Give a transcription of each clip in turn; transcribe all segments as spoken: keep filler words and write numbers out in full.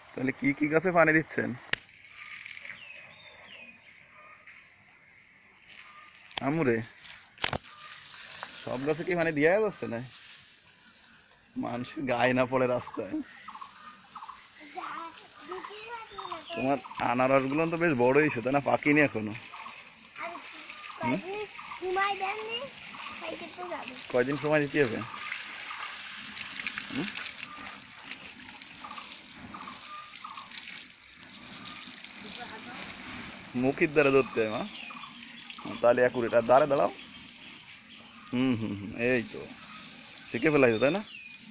তাহলে কি কি গাছে পানি দিচ্ছেন আমুরে? সব গাছে কি পানি দিয়া যাচ্ছে না? মানুষের গায়ে না পড়ে রাস্তায়। তোমার আনারস গুলো তো বেশ বড় হয়েছে তাই না? পাকিনি এখনো। কয়দিন সময় দিতে হবে? মুখির দ্বারা ধরতে হয় মা, তাহলে একুরেট। আর দাঁড়ে দাঁড়াও। হুম হুম হুম এই তো শিখে ফেলাইছো তাই না?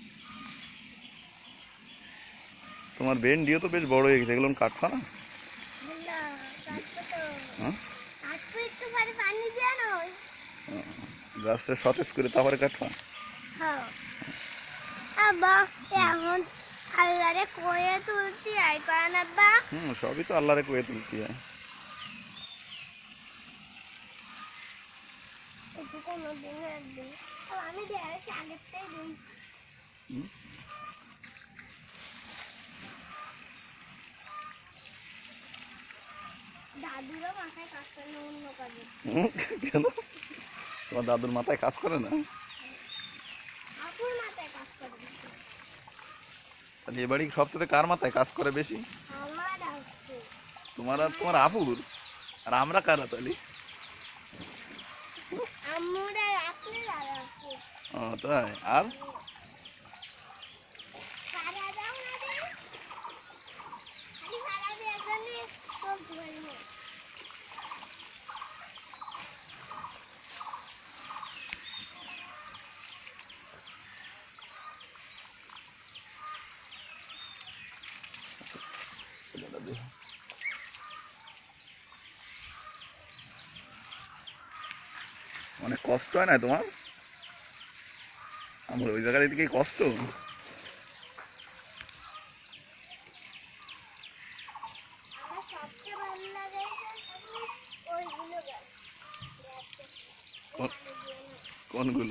তোমার ভেন্ডিও তো বেশ বড় হয়ে গেছে, এগুলো কাটছো না? গাছটা সতেজ করে তারপরে কাটবা। হুম সবই তো আল্লাহরে কয়ে তুলতে হয়। দাদুরা মাথায় কাজ করে না অন্য কাজে। কেন তোমার দাদুর মাথায় কাজ করে না? আপুর মাথায় কাজ করে। তাহলে এবারই সবচেয়ে কার মাথায় কাজ করে বেশি? আমার আপু। তোমার আর তোমার আপুর? আর আমরা কারা তাহলে? আমরা আপনি আর আপু। ও তাই? আর সারা দাও না রে। খালি সারা দে এখানে সব ধরে নে। অনেক কষ্ট হয় না তোমার? আমার ওই জায়গার দিকে কষ্ট। আমার সবচেয়ে ভালো লাগে ওইগুলো গাছ। কোনগুলো?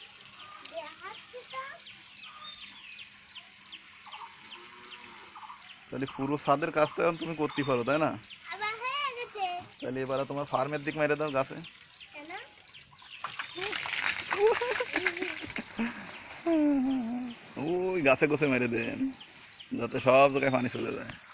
তাহলে পুরো ছাদের কাজ তো এখন তুমি করতে পারো তাই না? তাহলে এবার তোমার ফার্মের দিক মেরে দাও গাছে। ওই গাছে গোছে মেরে দেন যাতে সব জায়গায় পানি চলে যায়।